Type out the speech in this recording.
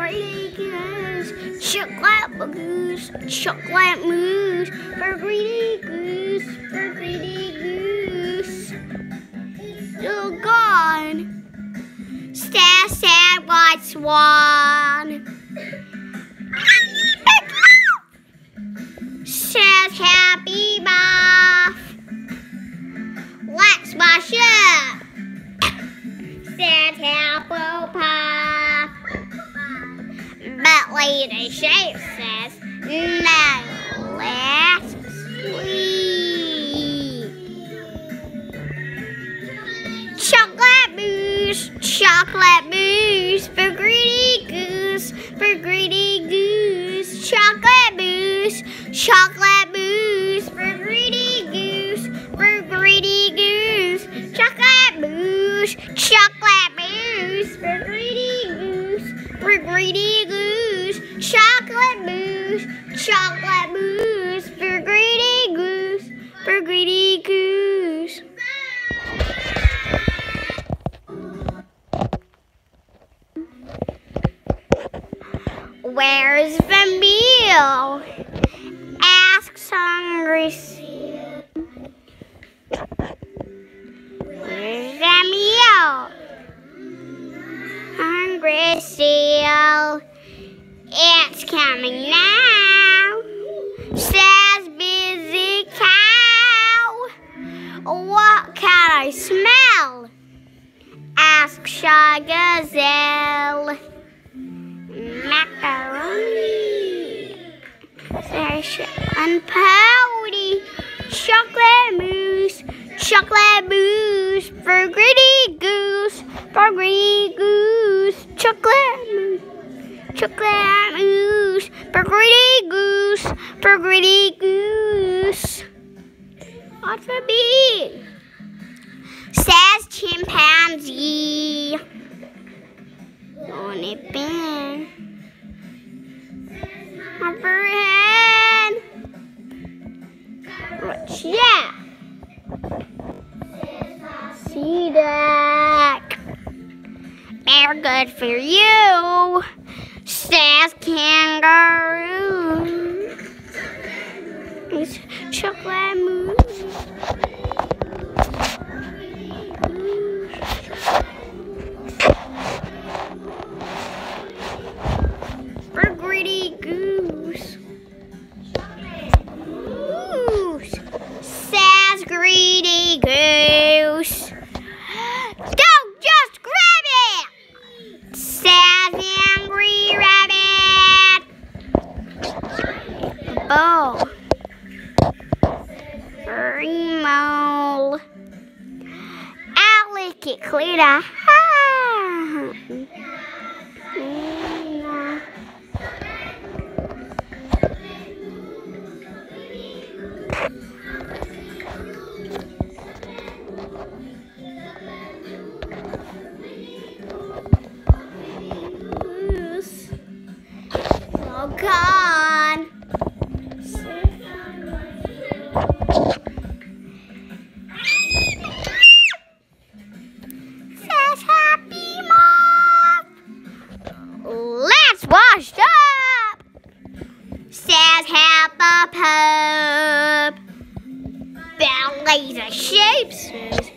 greedy goose. Chocolate goose, chocolate moose. For greedy goose, for greedy goose. Still gone. Sad, sad white swan. Says happy moth. Let's wash up. Says Hufflepuff. But Lady Shape says no, let's sleep. Chocolate booze for greedy goose, for greedy goose. Chocolate booze for greedy goose, for greedy goose. Chocolate booze for greedy goose, for greedy goose. Chocolate booze for greedy goose, for greedy goose. Where's the meal? Asks Hungry Seal. Where's the meal? Hungry Seal. It's coming now. Says Busy Cow. What can I smell? Asks Shy Gazelle. Macaroni, and powdy, chocolate mousse for greedy goose, for greedy goose, chocolate mousse for greedy goose, for greedy goose. What's the bee? Says chimpanzee. On it been overhead. What's that? See that? They're good for you, says kangaroo. It's chocolate mousse. For greedy goose. Says greedy goose. Don't just grab it, says angry rabbit. Bow. Mole. I'll lick it clear to all gone. Says Happy Moth. Let's wash up. Says Hufflepuff. But Laser Shape says